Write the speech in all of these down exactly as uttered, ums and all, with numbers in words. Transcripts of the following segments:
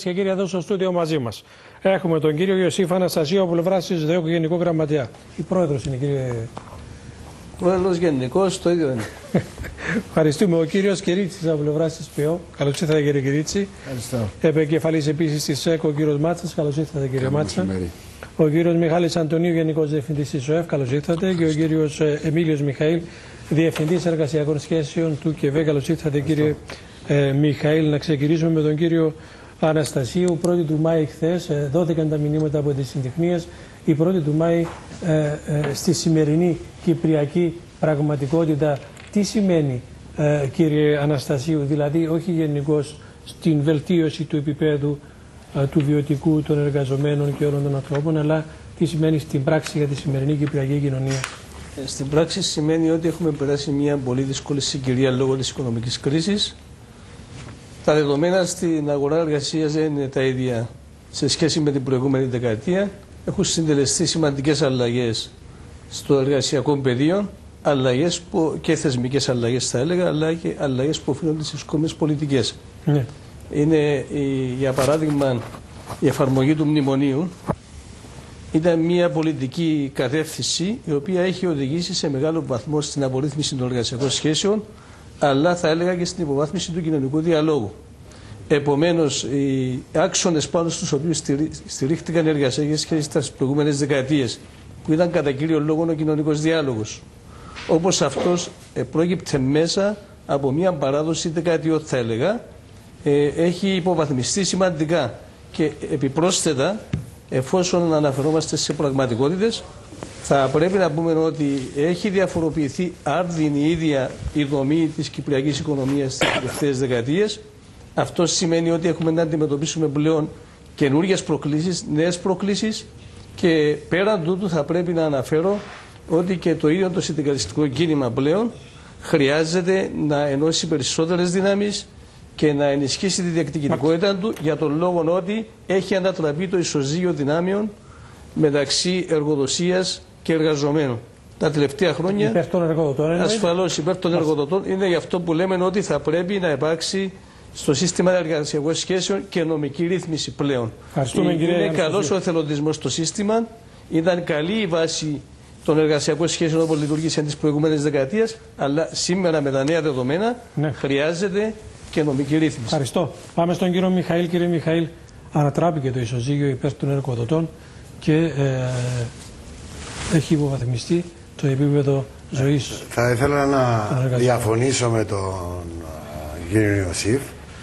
και κύριοι, εδώ στο στούντιο μαζί μας έχουμε τον κύριο Ιωσήφ Αναστασίου από πλευράς της ΔΕΟΚ Γενικό Γραμματέα. Η πρόεδρος είναι, κύριε. Πρόεδρος γενικός, το ίδιο είναι. Ευχαριστούμε. Ο κύριος Κυρίτσης από πλευράς της ΠΕΟ. Καλώς ήρθατε, κύριε Κυρίτσι. Ευχαριστώ. Επικεφαλής επίσης της ΕΚΟ, ο κύριος Μάτσας. Καλώς ήρθατε, κύριε Μάτσα. Ο κύριος Μιχάλης Αντωνίου, Γενικός Διευθυντής της ΟΕΦ. Καλώς ήρθατε. Και ο κύριος Εμίλιος Μιχαήλ, Διευθυντής Εργασιακών Σχέσεων του ΚΕΒΕ. Καλώς ήρθατε, κύριε ε, Μιχαήλ. Να ξεκινήσουμε με τον κύριο Αναστασίου. πρώτη του Μάη χθες ε, δόθηκαν τα μηνύματα από τις συντεχνίες. Η πρώτη του Μάη ε, ε, στη σημερινή κυπριακή πραγματικότητα τι σημαίνει, ε, κύριε Αναστασίου, δηλαδή όχι γενικώς στην βελτίωση του επίπεδου ε, του βιωτικού των εργαζομένων και όλων των ανθρώπων, αλλά τι σημαίνει στην πράξη για τη σημερινή κυπριακή κοινωνία? Ε, στην πράξη σημαίνει ότι έχουμε περάσει μια πολύ δύσκολη συγκυρία λόγω της οικονομικής κρίσης. Τα δεδομένα στην αγορά εργασίας δεν είναι τα ίδια σε σχέση με την προηγούμενη δεκαετία. Έχουν συντελεστεί σημαντικές αλλαγές στο εργασιακό πεδίο, αλλαγές που, και θεσμικές αλλαγές θα έλεγα, αλλά και αλλαγές που οφείλονται στις κομμές πολιτικές. Ναι. Είναι, για παράδειγμα, η εφαρμογή του μνημονίου ήταν μια πολιτική κατεύθυνση η οποία έχει οδηγήσει σε μεγάλο βαθμό στην απορρίθμιση των εργασιακών σχέσεων, αλλά θα έλεγα και στην υποβάθμιση του κοινωνικού διαλόγου. Επομένως, οι άξονες πάνω στους οποίους στηρίχτηκαν οι εργασιακές σχέσεις στις προηγούμενες δεκαετίες, που ήταν κατά κύριο λόγο ο κοινωνικός διάλογος, όπως αυτός ε, πρόκειται μέσα από μια παράδοση δεκαετιών, θα έλεγα, ε, έχει υποβαθμιστεί σημαντικά και επιπρόσθετα, εφόσον αναφερόμαστε σε πραγματικότητες, θα πρέπει να πούμε ότι έχει διαφοροποιηθεί άρδιν η ίδια η δομή της κυπριακής οικονομίας στις τελευταίες δεκαετίες. Αυτό σημαίνει ότι έχουμε να αντιμετωπίσουμε πλέον καινούργιες προκλήσεις, νέες προκλήσεις, και πέραν τούτου θα πρέπει να αναφέρω ότι και το ίδιο το συνδικαλιστικό κίνημα πλέον χρειάζεται να ενώσει περισσότερες δυνάμεις και να ενισχύσει τη διεκδικητικότητα του, για τον λόγο ότι έχει ανατραπεί το ισοζύγιο δυνάμεων μεταξύ εργοδοσίας και εργαζομένων. Τα τελευταία χρόνια, υπέρ των εργοδοτών, ασφαλώς υπέρ των εργοδοτών, είναι γι' αυτό που λέμε ότι θα πρέπει να υπάρξει στο σύστημα εργασιακών σχέσεων και νομική ρύθμιση πλέον. Είναι καλός ο εθελοντισμός στο σύστημα, ήταν καλή η βάση των εργασιακών σχέσεων όπως λειτουργήσαν τις προηγούμενες δεκαετίες, αλλά σήμερα με τα νέα δεδομένα ναι. χρειάζεται και νομική ρύθμιση. Ευχαριστώ. Πάμε στον κύριο Μιχαήλ. Κύριε Μιχαήλ, ανατράπηκε το ισοζύγιο υπέρ των εργοδοτών και ε, έχει υποβαθμιστεί το επίπεδο ζωής. Θα ήθελα να διαφωνήσω με τον κύριο Ιωσήφ.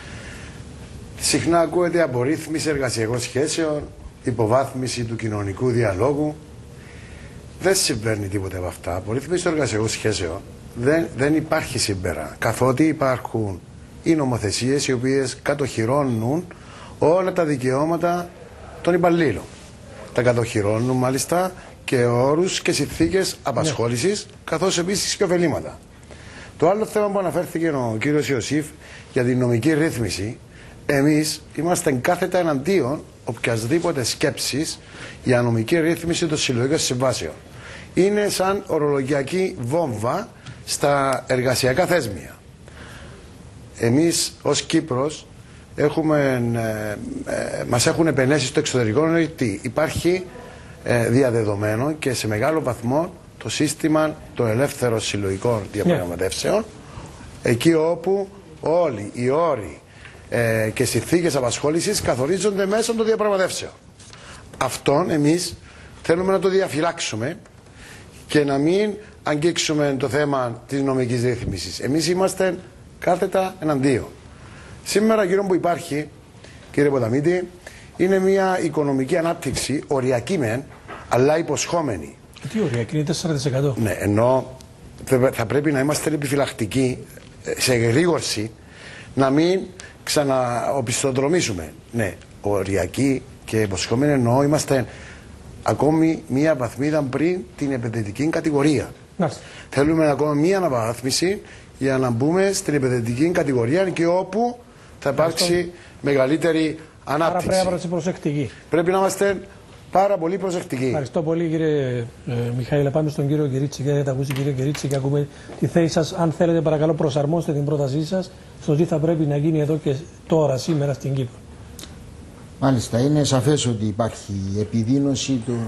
Συχνά ακούεται απορρίθμιση εργασιακών σχέσεων, υποβάθμιση του κοινωνικού διαλόγου. Δεν συμβαίνει τίποτε από αυτά. Απορρίθμιση των εργασιακών σχέσεων δεν, δεν υπάρχει σήμερα. Καθότι υπάρχουν οι νομοθεσίες οι οποίες κατοχυρώνουν όλα τα δικαιώματα των υπαλλήλων. Τα κατοχυρώνουν μάλιστα και όρους και συνθήκες απασχόλησης, ναι. καθώς επίσης και ωφελήματα. Το άλλο θέμα που αναφέρθηκε ο κύριος Ιωσήφ για την νομική ρύθμιση, εμείς είμαστε κάθετα εναντίον οποιασδήποτε σκέψης για νομική ρύθμιση των συλλογικών συμβάσεων. Είναι σαν ορολογιακή βόμβα στα εργασιακά θέσμια. Εμείς ως Κύπρος έχουμε, ε, ε, μας έχουν επενέσει στο εξωτερικό ότι υπάρχει ε, διαδεδομένο και σε μεγάλο βαθμό το σύστημα των ελεύθερων συλλογικών διαπραγματεύσεων, yeah. εκεί όπου όλοι οι όροι ε, και συνθήκες απασχόλησης καθορίζονται μέσα των διαπραγματεύσεων. Αυτόν εμείς θέλουμε να το διαφυλάξουμε και να μην αγγίξουμε το θέμα της νομικής ρύθμισης. Εμείς είμαστε κάθετα εναντίον. Σήμερα γύρω που υπάρχει, κύριε Ποταμίτη, είναι μια οικονομική ανάπτυξη οριακή μεν, αλλά υποσχόμενη. Τι οριακή, είναι τέσσερα τοις εκατό. Ναι, ενώ θα πρέπει να είμαστε επιφυλακτικοί σε εγρήγορση, να μην ξαναοπιστοδρομήσουμε. Ναι, οριακή και υποσχόμενη εννοώ είμαστε ακόμη μία βαθμίδα πριν την επενδυτική κατηγορία. Να. Θέλουμε ακόμα μία αναβάθμιση για να μπούμε στην επενδυτική κατηγορία και όπου θα υπάρξει Ευχαριστώ. μεγαλύτερη ανάπτυξη. Άρα πρέπει να είμαστε προσεκτικοί. Πρέπει να είμαστε πάρα πολύ προσεκτικοί. Ευχαριστώ πολύ, κύριε ε, Μιχαήλ. Πάμε στον κύριο Κυρίτσι. Για να τα ακούσει, κύριε Κυρίτσι, και ακούμε τη θέση σας. Αν θέλετε, παρακαλώ, προσαρμόστε την πρότασή σας στο τι θα πρέπει να γίνει εδώ και τώρα, σήμερα στην Κύπρο. Μάλιστα, είναι σαφές ότι υπάρχει επιδείνωση των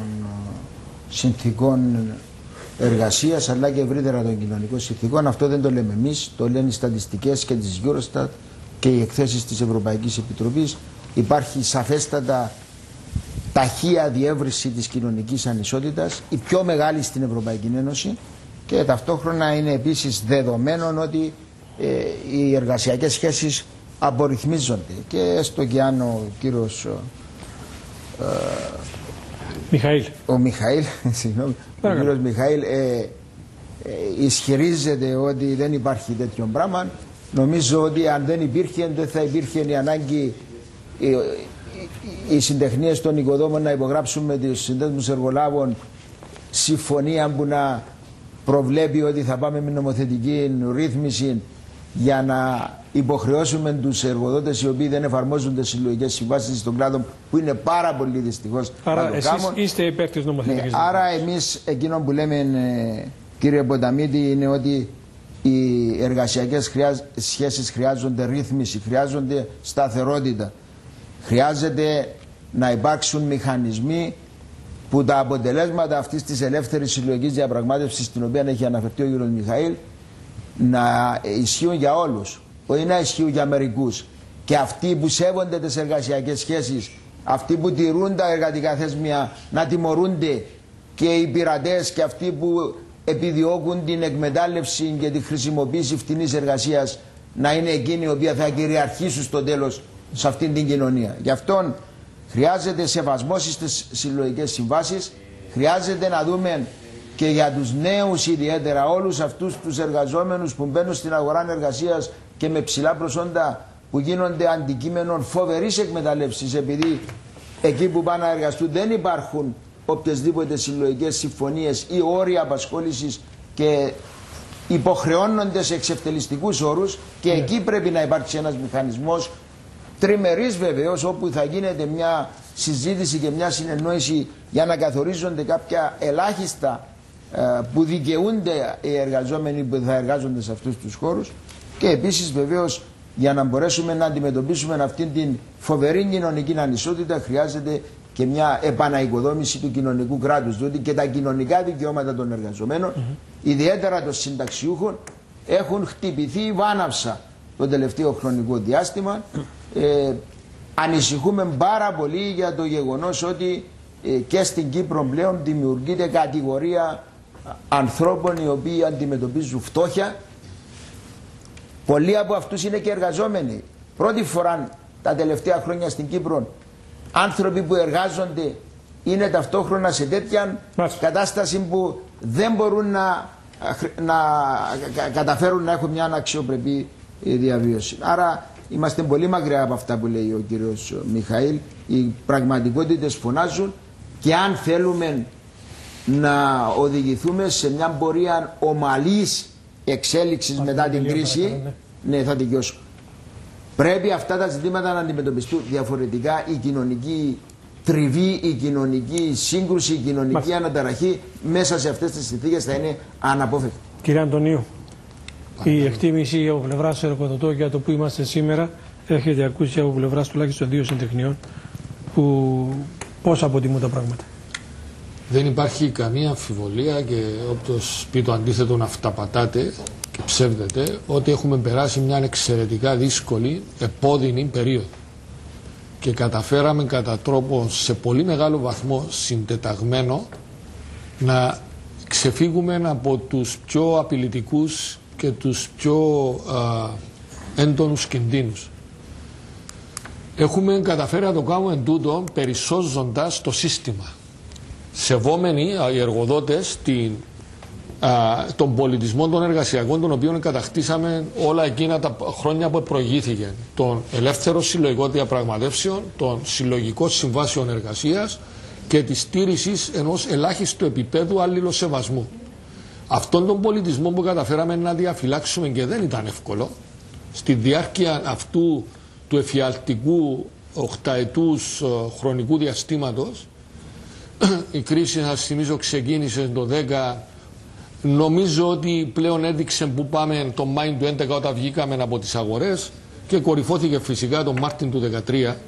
συνθήκων εργασίας αλλά και ευρύτερα των κοινωνικών συνθήκων. Αυτό δεν το λέμε εμείς, το λένε οι στατιστικές και της Eurostat και οι εκθέσεις της Ευρωπαϊκής Επιτροπής. Υπάρχει σαφέστατα ταχεία διεύρυνση της κοινωνικής ανισότητας, η πιο μεγάλη στην Ευρωπαϊκή Ένωση, και ταυτόχρονα είναι επίσης δεδομένο ότι ε, οι εργασιακές σχέσεις απορριθμίζονται. Και έστω και αν ο κύριος ε, Μιχαήλ, ο Μιχαήλ, συγγνώμη, ο κύριος Μιχαήλ ε, ε, ισχυρίζεται ότι δεν υπάρχει τέτοιο πράγμα, νομίζω ότι αν δεν υπήρχε δεν θα υπήρχε η ανάγκη οι, οι, οι συντεχνίες των οικοδόμων να υπογράψουν με τους συνδέσμους εργολάβων συμφωνία που να προβλέπει ότι θα πάμε με νομοθετική ρύθμιση για να υποχρεώσουμε τους εργοδότες οι οποίοι δεν εφαρμόζουν τις συλλογικές συμβάσεις στον κλάδο, που είναι πάρα πολύ δυστυχώς. Άρα εσείς είστε υπέρ της νομοθετικής. Ναι, άρα εμείς εκείνο που λέμε, ε, κύριε Ποταμίτη, είναι ότι οι εργασιακές χρειάζ, σχέσεις χρειάζονται ρύθμιση, χρειάζονται σταθερότητα. Χρειάζεται να υπάρξουν μηχανισμοί που τα αποτελέσματα αυτής της ελεύθερης συλλογικής διαπραγμάτευσης, στην οποία έχει αναφερθεί ο κ. Μιχαήλ, να ισχύουν για όλους, όχι να ισχύουν για μερικούς. Και αυτοί που σέβονται τις εργασιακές σχέσεις, αυτοί που τηρούν τα εργατικά θεσμία, να τιμωρούνται, και οι πειρατές και αυτοί που επιδιώκουν την εκμετάλλευση και τη χρησιμοποίηση φτηνής εργασίας να είναι εκείνοι οι οποίοι θα κυριαρχήσουν στο τέλος σε αυτήν την κοινωνία. Γι' αυτό χρειάζεται σεβασμός στις συλλογικές συμβάσεις, χρειάζεται να δούμε και για τους νέους ιδιαίτερα, όλους αυτούς τους εργαζόμενους που μπαίνουν στην αγορά εργασίας και με ψηλά προσόντα, που γίνονται αντικείμενο φοβερής εκμεταλλεύσης, επειδή εκεί που πάνε να εργαστούν δεν υπάρχουν οποιασδήποτε συλλογικές συμφωνίες ή όρια απασχόλησης και υποχρεώνονται σε εξευτελιστικούς όρους, και yeah. εκεί πρέπει να υπάρξει ένας μηχανισμός τριμερής βεβαίως, όπου θα γίνεται μια συζήτηση και μια συνεννόηση για να καθορίζονται κάποια ελάχιστα ε, που δικαιούνται οι εργαζόμενοι που θα εργάζονται σε αυτούς τους χώρους, και επίσης βεβαίως για να μπορέσουμε να αντιμετωπίσουμε αυτήν την φοβερή κοινωνική ανισότητα χρειάζεται και μια επαναοικοδόμηση του κοινωνικού κράτους, διότι και τα κοινωνικά δικαιώματα των εργαζομένων, mm-hmm. ιδιαίτερα των συνταξιούχων, έχουν χτυπηθεί βάναυσα το τελευταίο χρονικό διάστημα. Ε, ανησυχούμε πάρα πολύ για το γεγονός ότι ε, και στην Κύπρο πλέον δημιουργείται κατηγορία ανθρώπων οι οποίοι αντιμετωπίζουν φτώχεια. Πολλοί από αυτούς είναι και εργαζόμενοι. Πρώτη φορά τα τελευταία χρόνια στην Κύπρο άνθρωποι που εργάζονται είναι ταυτόχρονα σε τέτοια Μάλιστα. κατάσταση που δεν μπορούν να, να καταφέρουν να έχουν μια αξιοπρεπή διαβίωση. Άρα είμαστε πολύ μακριά από αυτά που λέει ο κύριος Μιχαήλ. Οι πραγματικότητες φωνάζουν, και αν θέλουμε να οδηγηθούμε σε μια πορεία ομαλής εξέλιξης Ας μετά την κρίση, ναι. ναι θα δικαιώσω, πρέπει αυτά τα ζητήματα να αντιμετωπιστούν. Διαφορετικά η κοινωνική τριβή, η κοινωνική σύγκρουση, η κοινωνική Μάλιστα. αναταραχή μέσα σε αυτές τις συνθήκες θα είναι αναπόφευκτη. Κύριε Αντωνίου, η εκτίμηση από πλευράς εργοδοτών για το που είμαστε σήμερα έχετε ακούσει από πλευράς τουλάχιστον δύο συντεχνιών που πώς αποτιμούν τα πράγματα. Δεν υπάρχει καμία αμφιβολία, και όποιος πει το αντίθετο να αυταπατάτε και ψεύδεται, ότι έχουμε περάσει μια εξαιρετικά δύσκολη, επώδυνη περίοδο. Και καταφέραμε κατά τρόπο σε πολύ μεγάλο βαθμό συντεταγμένο να ξεφύγουμε από τους πιο απειλητικούς και τους πιο α, έντονους κινδύνους. Έχουμε καταφέρει να το κάνουμε τούτο περισσώζοντας το σύστημα. Σεβόμενοι οι εργοδότες την, α, τον πολιτισμό των εργασιακών, τον οποίο κατακτήσαμε όλα εκείνα τα χρόνια που προηγήθηκε. Των ελεύθερων συλλογικών διαπραγματεύσεων, των συλλογικών συμβάσεων εργασίας και της στήρησης ενός ελάχιστου επίπεδου αλληλοσεβασμού. Αυτόν τον πολιτισμό που καταφέραμε να διαφυλάξουμε, και δεν ήταν εύκολο, στη διάρκεια αυτού του εφιαλτικού οχταετούς χρονικού διαστήματος. Η κρίση, θα σας θυμίζω, ξεκίνησε το δέκα. Νομίζω ότι πλέον έδειξε που πάμε το Μάη του έντεκα, όταν βγήκαμε από τις αγορές, και κορυφώθηκε φυσικά τον Μάρτιν του δεκατρία.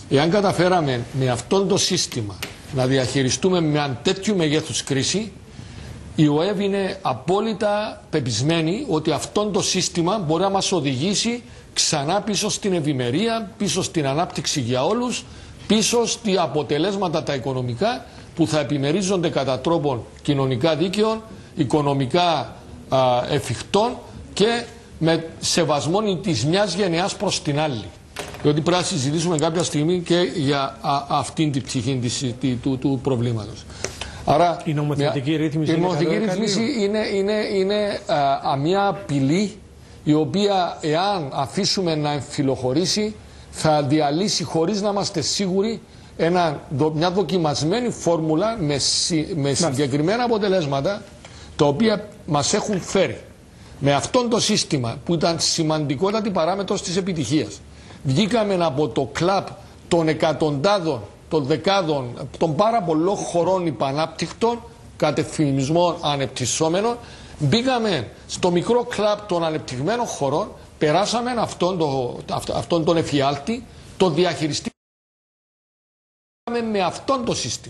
Εάν καταφέραμε με αυτό το σύστημα να διαχειριστούμε με ένα τέτοιο μεγέθους κρίση, η ΟΕΒ είναι απόλυτα πεπισμένη ότι αυτό το σύστημα μπορεί να μας οδηγήσει ξανά πίσω στην ευημερία, πίσω στην ανάπτυξη για όλους, πίσω στα αποτελέσματα τα οικονομικά που θα επιμερίζονται κατά τρόπον κοινωνικά δίκαιων, οικονομικά α, εφικτών και με σεβασμό της μιας γενεάς προς την άλλη. Διότι πρέπει να συζητήσουμε κάποια στιγμή και για α, αυτήν την πτυχή της, του, του προβλήματος. Άρα, η νομοθετική μια, ρύθμιση, η είναι, νομοθετική ρύθμιση είναι, είναι, είναι α, α, μια απειλή η οποία εάν αφήσουμε να εμφυλοχωρήσει θα διαλύσει χωρίς να είμαστε σίγουροι ένα, μια δοκιμασμένη φόρμουλα με, συ, με συγκεκριμένα αποτελέσματα τα οποία μας έχουν φέρει. Με αυτό το σύστημα που ήταν σημαντικότατη παράμετρος της επιτυχίας, βγήκαμε από το κλαμπ των εκατοντάδων, των δεκάδων, των πάρα πολλών χωρών υπανάπτυκτων, κατευθυνισμών ανεπτυσσόμενων, μπήκαμε στο μικρό κλαμπ των ανεπτυγμένων χωρών, περάσαμε αυτόν, το, αυτόν τον εφιάλτη, τον διαχειριστήκαμε με αυτόν το σύστημα.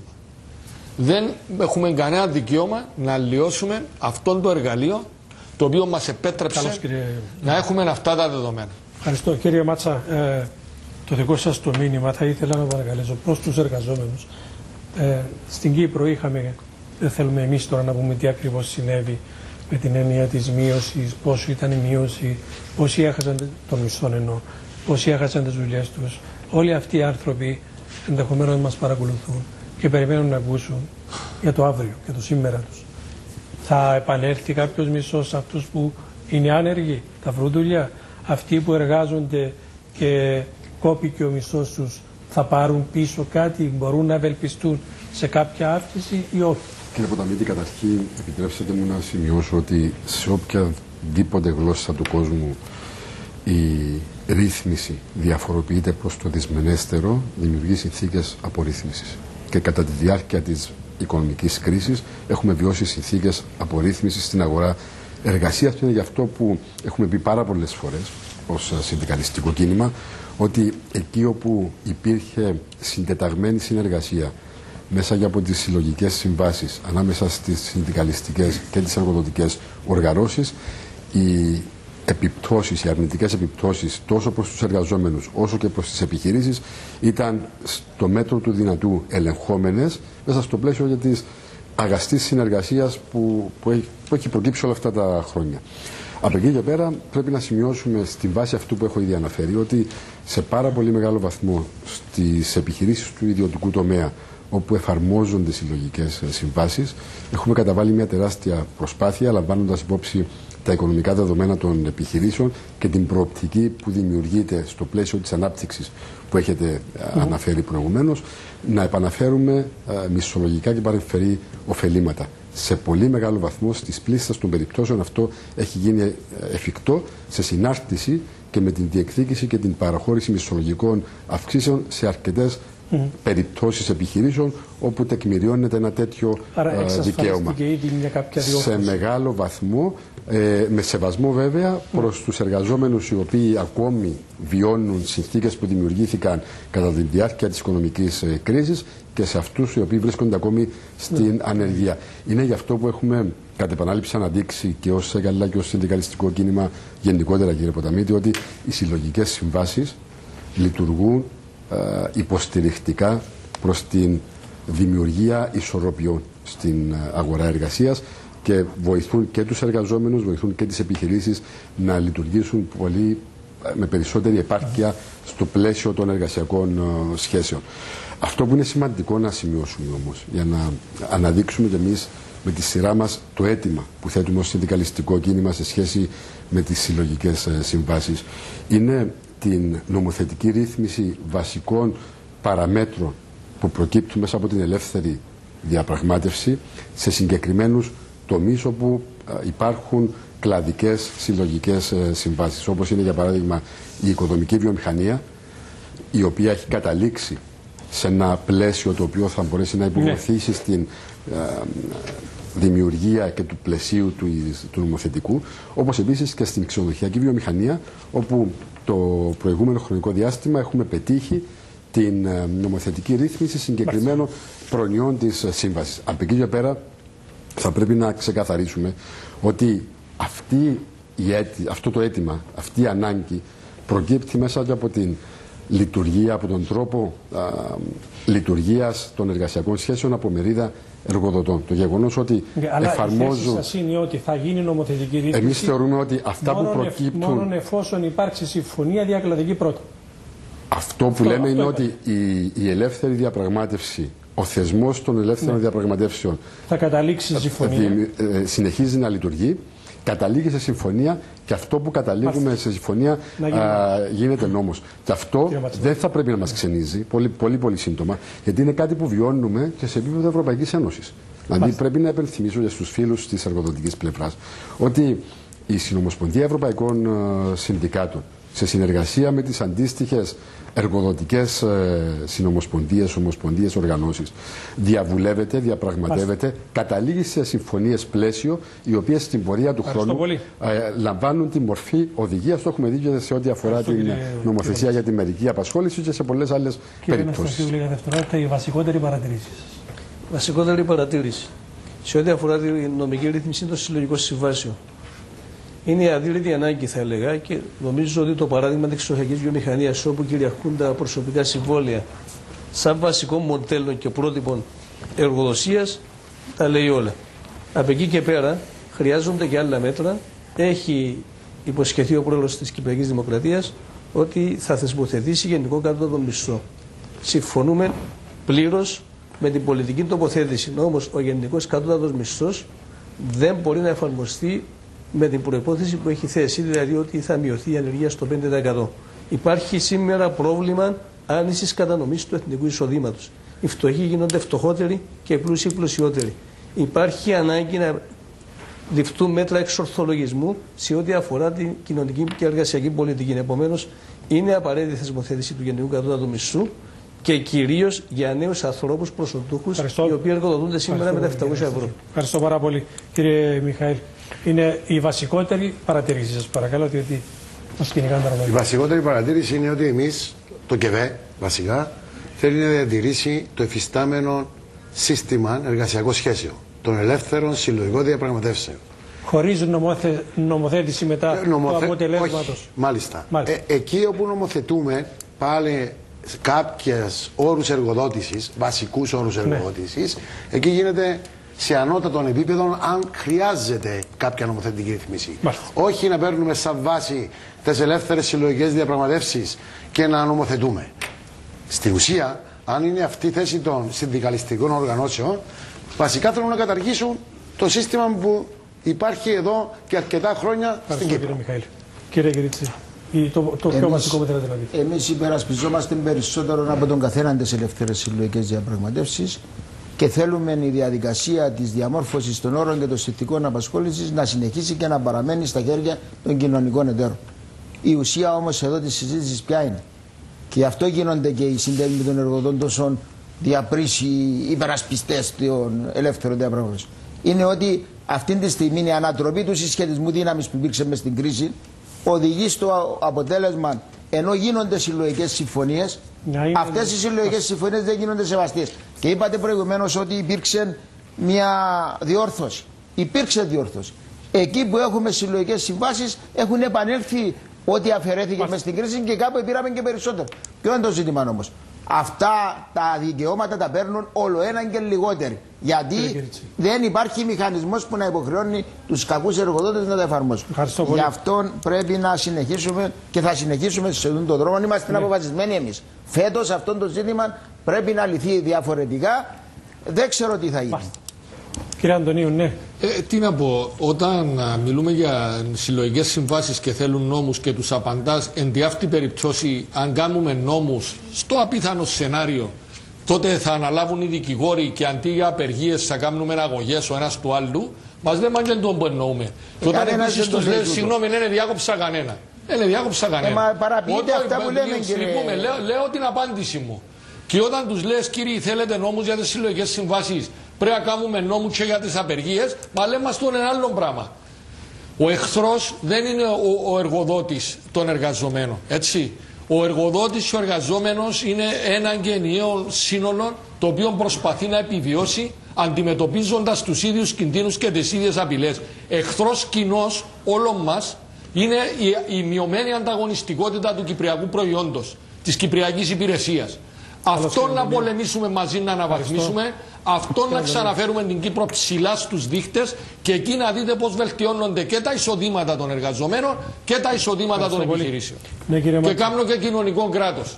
Δεν έχουμε κανένα δικαίωμα να αλλοιώσουμε αυτόν το εργαλείο το οποίο μας επέτρεψε Καλώς, κύριε... να έχουμε αυτά τα δεδομένα. Ευχαριστώ. Κύριε Μάτσα, ε, το δικό σας το μήνυμα θα ήθελα να παρακαλέσω προς τους εργαζόμενους. Ε, στην Κύπρο είχαμε, δεν θέλουμε εμείς τώρα να πούμε τι ακριβώς συνέβη με την έννοια της μείωσης, πόσο ήταν η μείωση, πόσοι έχασαν τον μισθό ενώ, πόσοι έχασαν τις δουλειές τους. Όλοι αυτοί οι άνθρωποι ενδεχομένως μας παρακολουθούν και περιμένουν να ακούσουν για το αύριο, για το σήμερα τους. Θα επανέλθει κάποιος μισθός σε αυτούς που είναι άνεργοι, θα βρουν δουλειά. Αυτοί που εργάζονται και κόπηκε ο μισθός τους θα πάρουν πίσω κάτι, μπορούν να ευελπιστούν σε κάποια αύξηση ή όχι. Κύριε Ποταμίτη, καταρχήν επιτρέψτε μου να σημειώσω ότι σε οποιαδήποτε γλώσσα του κόσμου η ρύθμιση διαφοροποιείται προς το δυσμενέστερο, δημιουργεί συνθήκες απορρίθμισης. Και κατά τη διάρκεια της οικονομικής κρίσης έχουμε βιώσει συνθήκες απορρίθμισης στην αγορά εργασίας. Αυτό είναι γι' αυτό που έχουμε πει πάρα πολλές φορές ως συνδικαλιστικό κίνημα ότι εκεί όπου υπήρχε συντεταγμένη συνεργασία μέσα από τις συλλογικές συμβάσεις ανάμεσα στις συνδικαλιστικές και τις εργοδοτικές οργανώσεις, οι επιπτώσεις, οι αρνητικές επιπτώσεις τόσο προς τους εργαζόμενους όσο και προς τις επιχειρήσεις ήταν στο μέτρο του δυνατού ελεγχόμενες μέσα στο πλαίσιο για της αγαστής συνεργασίας που, που, έχει, που έχει προκύψει όλα αυτά τα χρόνια. Από εκεί και πέρα πρέπει να σημειώσουμε στη βάση αυτού που έχω ήδη αναφέρει ότι σε πάρα πολύ μεγάλο βαθμό στις επιχειρήσεις του ιδιωτικού τομέα όπου εφαρμόζονται συλλογικές συμβάσεις έχουμε καταβάλει μια τεράστια προσπάθεια λαμβάνοντας υπόψη τα οικονομικά δεδομένα των επιχειρήσεων και την προοπτική που δημιουργείται στο πλαίσιο της ανάπτυξης που έχετε mm. αναφέρει προηγουμένως, να επαναφέρουμε α, μισθολογικά και παρεμφερή ωφελήματα. Σε πολύ μεγάλο βαθμό στις πλήστες των περιπτώσεων αυτό έχει γίνει εφικτό σε συνάρτηση και με την διεκδίκηση και την παραχώρηση μισθολογικών αυξήσεων σε αρκετές Mm. περιπτώσεις επιχειρήσεων όπου τεκμηριώνεται ένα τέτοιο Άρα, δικαίωμα. Ήδη μια κάποια σε μεγάλο βαθμό, ε, με σεβασμό βέβαια mm. προς τους εργαζόμενους οι οποίοι ακόμη βιώνουν συνθήκες που δημιουργήθηκαν κατά τη διάρκεια της οικονομικής ε, κρίσης και σε αυτούς οι οποίοι βρίσκονται ακόμη στην mm. ανεργία. Είναι γι' αυτό που έχουμε κατ' επανάληψη αναδείξει και ως ΕΚΑΛΑ και ως συνδικαλιστικό κίνημα γενικότερα, κύριε Ποταμίτη, ότι οι συλλογικές συμβάσεις λειτουργούν Uh, υποστηρικτικά προς την δημιουργία ισορροπιών στην uh, αγορά εργασίας και βοηθούν και τους εργαζόμενους, βοηθούν και τις επιχειρήσεις να λειτουργήσουν πολύ uh, με περισσότερη επάρκεια στο πλαίσιο των εργασιακών uh, σχέσεων. Αυτό που είναι σημαντικό να σημειώσουμε όμως, για να αναδείξουμε και εμείς με τη σειρά μας το αίτημα που θέτουμε ως συνδικαλιστικό κίνημα σε σχέση με τις συλλογικές uh, συμβάσεις, είναι την νομοθετική ρύθμιση βασικών παραμέτρων που προκύπτουν μέσα από την ελεύθερη διαπραγμάτευση σε συγκεκριμένους τομείς όπου υπάρχουν κλαδικές συλλογικές συμβάσεις, όπως είναι για παράδειγμα η οικοδομική βιομηχανία, η οποία έχει καταλήξει σε ένα πλαίσιο το οποίο θα μπορέσει να υποβοηθήσει στην δημιουργία και του πλαισίου του, του νομοθετικού, όπως επίσης και στην ξενοδοχειακή βιομηχανία, όπου το προηγούμενο χρονικό διάστημα έχουμε πετύχει την νομοθετική ρύθμιση συγκεκριμένων προνοιών της σύμβασης. Από εκεί και πέρα θα πρέπει να ξεκαθαρίσουμε ότι αυτή η έτη, αυτό το αίτημα, αυτή η ανάγκη προκύπτει μέσα και από την λειτουργία, από τον τρόπο α, λειτουργίας των εργασιακών σχέσεων από μερίδα εργοδοτών. Το γεγονός ότι αλλά εφαρμόζουν... η θέση σας είναι ότι θα γίνει νομοθετική ρύθμιση. Εμείς θεωρούμε ότι αυτά μόνον που προκύπτουν... Εφ, μόνον εφόσον υπάρξει συμφωνία διακλαδική πρώτα. Αυτό που αυτό, λέμε αυτό είναι είπατε. ότι η, η ελεύθερη διαπραγμάτευση, ο θεσμός των ελεύθερων ναι. διαπραγματεύσεων θα καταλήξει σε συμφωνία. Δι, ε, συνεχίζει να λειτουργεί, καταλήγει σε συμφωνία και αυτό που καταλήγουμε Μάλιστα. σε συμφωνία α, γίνεται νόμος. Και αυτό δεν θα πρέπει να μας ξενίζει πολύ, πολύ, πολύ σύντομα, γιατί είναι κάτι που βιώνουμε και σε επίπεδο Ευρωπαϊκής Ένωσης. Δηλαδή πρέπει να επενθυμίσω για στους φίλους της εργοδοτικής πλευράς ότι η Συνομοσπονδία Ευρωπαϊκών ε, Συνδικάτων σε συνεργασία με τις αντίστοιχες εργοδοτικές ε, συνομοσπονδίες, ομοσπονδίες, οργανώσεις, διαβουλεύεται, διαπραγματεύεται, καταλήγει σε συμφωνίες πλαίσιο, οι οποίες στην πορεία του χρόνου ε, λαμβάνουν τη μορφή οδηγίας. Το έχουμε δει και σε ό,τι αφορά την κύριε, νομοθεσία κύριε. για τη μερική απασχόληση και σε πολλές άλλες κύριε περιπτώσεις. Κύριε Αναστασίου, η βασικότερη παρατηρήση σας. Βασικότερη παρατήρηση σε ό,τι αφορά τη νομική ρύθμιση των συλλογικών συμβάσεων. Είναι η αδύρυτη ανάγκη, θα έλεγα, και νομίζω ότι το παράδειγμα της εξοχικής βιομηχανίας, όπου κυριαρχούν τα προσωπικά συμβόλαια σαν βασικό μοντέλο και πρότυπο εργοδοσίας, τα λέει όλα. Από εκεί και πέρα χρειάζονται και άλλα μέτρα. Έχει υποσχεθεί ο πρόεδρος της Κυπριακής Δημοκρατίας ότι θα θεσμοθετήσει γενικό κατώτατο μισθό. Συμφωνούμε πλήρως με την πολιτική τοποθέτηση. Όμως ο γενικός κατώτατος μισθός δεν μπορεί να εφαρμοστεί με την προϋπόθεση που έχει θέσει, δηλαδή ότι θα μειωθεί η ανεργία στο πέντε τοις εκατό. Υπάρχει σήμερα πρόβλημα άνησης κατανομής του εθνικού εισοδήματος. Οι φτωχοί γίνονται φτωχότεροι και οι πλούσιοι πλουσιότεροι. Υπάρχει ανάγκη να ληφθούν μέτρα εξορθολογισμού σε ό,τι αφορά την κοινωνική και εργασιακή πολιτική. Επομένως, είναι απαραίτητη η θεσμοθέτηση του γενικού κατώτατου μισθού και κυρίως για νέους ανθρώπους προσοντούχους, οι οποίοι εργοδοτούνται σήμερα με τα επτακόσια ευρώ. Ευχαριστώ πάρα πολύ, κύριε Μιχαήλ. Είναι η βασικότερη παρατήρηση σας, παρακαλώ, διότι μας κυνηγάνε τα ρωμαϊκά. Η βασικότερη παρατήρηση είναι ότι εμείς, το ΚΕΒΕ, βασικά, θέλει να διατηρήσει το εφιστάμενο σύστημα εργασιακών σχέσεων, των ελεύθερων συλλογικών διαπραγματεύσεων. Χωρίς νομοθε... νομοθέτηση μετά ε, νομοθε... του αποτελέσματος. Μάλιστα. Μάλιστα. Ε, εκεί όπου νομοθετούμε πάλι κάποιες όρους εργοδότησης, βασικούς όρους εργοδότησης, ναι. εκεί γίνεται σε ανώτατων επίπεδων αν χρειάζεται κάποια νομοθετική ρύθμιση. Μάλιστα. Όχι να παίρνουμε σαν βάση τις ελεύθερες συλλογικές διαπραγματεύσεις και να νομοθετούμε. Στην ουσία, αν είναι αυτή η θέση των συνδικαλιστικών οργανώσεων, βασικά θέλουν να καταργήσουν το σύστημα που υπάρχει εδώ και αρκετά χρόνια στην Κύπρο. Κύριε Μιχαήλ. Κύριε Κυρίτσι, το, το πιο εμείς, βασικό μέτρο δηλαδή. Εμείς υπερασπιζόμαστε περισσότερο από τον καθένα τις ελεύθερες συλλογικές διαπραγματεύσεις και θέλουμε η διαδικασία της διαμόρφωσης των όρων και των συνθηκών απασχόλησης να συνεχίσει και να παραμένει στα χέρια των κοινωνικών εταίρων. Η ουσία όμως εδώ της συζήτησης ποια είναι? Και γι' αυτό γίνονται και οι συντέλμοι των εργοδών τόσο διαπρίσιοι υπερασπιστές των ελεύθερων διαπραγματεύσεων. Είναι ότι αυτή τη στιγμή η ανατροπή του συσχετισμού δύναμης που υπήρξε μες στην κρίση οδηγεί στο αποτέλεσμα, ενώ γίνονται συλλογικές συμφωνίες, αυτές οι συλλογικές συμφωνίες δεν γίνονται σεβαστές. Και είπατε προηγουμένως ότι υπήρξε μια διόρθωση. Υπήρξε διόρθωση. Εκεί που έχουμε συλλογικές συμβάσεις έχουν επανέλθει ό,τι αφαιρέθηκε μέσα στην κρίση και κάπου πήραμε και περισσότερο. Ποιο είναι το ζήτημα όμως? Αυτά τα δικαιώματα τα παίρνουν όλο έναν και λιγότεροι. Γιατί δεν υπάρχει μηχανισμός που να υποχρεώνει τους κακούς εργοδότες να τα εφαρμόσουν. Γι' αυτό πρέπει να συνεχίσουμε και θα συνεχίσουμε σε αυτόν τον δρόμο. Είμαστε ναι. αποφασισμένοι εμείς. Φέτος αυτό το ζήτημα πρέπει να λυθεί διαφορετικά. Δεν ξέρω τι θα γίνει. Κύριε Αντωνίου, ναι. Ε, τι να πω, όταν α, μιλούμε για συλλογικές συμβάσεις και θέλουν νόμους και τους απαντάς, εν τη αυτή περίπτωση, αν κάνουμε νόμους στο απίθανο σενάριο, τότε θα αναλάβουν οι δικηγόροι και αντί για απεργίες θα κάνουμε αγωγές ο ένας του άλλου, μας δεν μάγγεν τον που εννοούμε. Ε, και όταν επίσης τους λέει, συγγνώμη, δεν διάκοψα κανένα. Δεν διάκοψα κανένα. Ε, μα παραποιείτε αυτά που λέμε, κύριε. Λέω, λέω την απάντηση μου. Και όταν τους λες, κύριοι, θέλετε νόμους για τις συλλογικές συμβάσεις, πρέπει να κάνουμε νόμους και για τις απεργίες, μα λέμε μας τον ένα άλλο πράγμα. Ο εχθρός δεν είναι ο, ο εργοδότης των εργαζομένων, έτσι. Ο εργοδότης και ο εργαζόμενος είναι ένα και ενιαίο σύνολο το οποίο προσπαθεί να επιβιώσει αντιμετωπίζοντας τους ίδιους κινδύνους και τις ίδιες απειλές. Εχθρός κοινός όλων μας είναι η, η μειωμένη ανταγωνιστικότητα του κυπριακού προϊόντος, της κυπριακής υπηρεσίας. Αυτό να πολεμήσουμε μαζί, να αναβαθμίσουμε, αυτό να ξαναφέρουμε την Κύπρο ψηλά στους δείχτες και εκεί να δείτε πώς βελτιώνονται και τα εισοδήματα των εργαζομένων και τα εισοδήματα των επιχειρήσεων. Ναι, και κάνουν και κοινωνικό κράτος.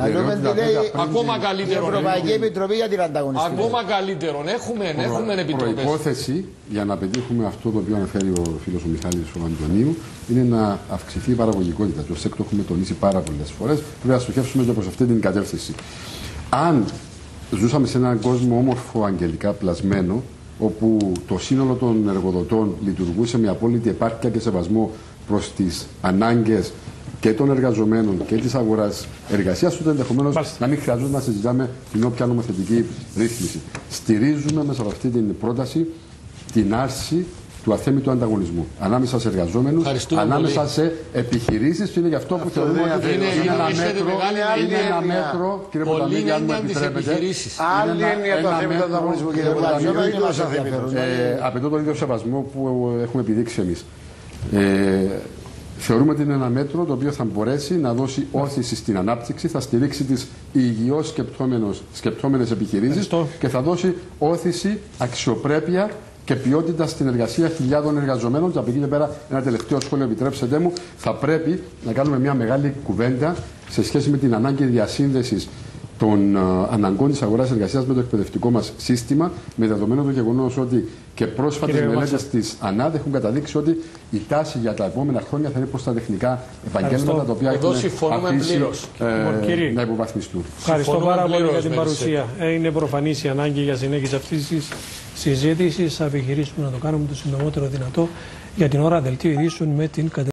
Ακόμα καλύτερο. Η Ευρωπαϊκή Επιτροπή για την ανταγωνιστικότητα. Ακόμα καλύτερο. Έχουμε, έχουμε επιτροπές. Προϋπόθεση για να πετύχουμε αυτό το οποίο αναφέρει ο φίλος ο Μιχάλης ο Αντωνίου είναι να αυξηθεί η παραγωγικότητα. Το ΣΕΚ το έχουμε τονίσει πάρα πολλές φορές. Πρέπει να στοχεύσουμε και προς αυτή την κατεύθυνση. Αν ζούσαμε σε έναν κόσμο όμορφο αγγελικά πλασμένο, όπου το σύνολο των εργοδοτών λειτουργούσε με απόλυτη επάρκεια και σεβασμό προς τις ανάγκες και των εργαζομένων και της αγοράς εργασίας, τότε ενδεχομένως να μην χρειαζόταν να συζητάμε την όποια νομοθετική ρύθμιση. Στηρίζουμε μέσα από αυτή την πρόταση την άρση του αθέμητου ανταγωνισμού ανάμεσα σε εργαζόμενους, ανάμεσα πολύ. σε επιχειρήσεις, και είναι γι' αυτό που αυτό θεωρούμε ότι είναι, είναι, ένα μέτρο, είναι ένα μέτρο, κύριε Ποταμίδη, αν μου επιτρέπετε. Άλλη έννοια το αθέμητο ανταγωνισμού, κύριε Ποταμίδη. Απαιτώ τον ίδιο σεβασμό που έχουμε επιδείξει εμείς. Ε, θεωρούμε ότι είναι ένα μέτρο το οποίο θα μπορέσει να δώσει όθηση στην ανάπτυξη, θα στηρίξει τις υγιώς σκεπτόμενες επιχειρήσεις και θα δώσει όθηση, αξιοπρέπεια και ποιότητα στην εργασία χιλιάδων εργαζομένων. Και από εκεί και πέρα, ένα τελευταίο σχόλιο, επιτρέψτε μου, θα πρέπει να κάνουμε μια μεγάλη κουβέντα σε σχέση με την ανάγκη διασύνδεσης των uh, αναγκών της αγοράς εργασίας με το εκπαιδευτικό μας σύστημα, με δεδομένο το γεγονός ότι και πρόσφατες μελέτες της ΑΝΑΔ έχουν καταδείξει ότι η τάση για τα επόμενα χρόνια θα είναι προς τα τεχνικά επαγγέλματα, τα οποία έχουν αφήσει ε, να υποβαθμιστούν. Ευχαριστώ πάρα πολύ για την παρουσία. Είναι προφανής η ανάγκη για συνέχιση αυτής της συζήτησης. Θα επιχειρήσουμε να το κάνουμε το συντομότερο δυνατό. Για την ώρα, δελτίο ειδήσεων με την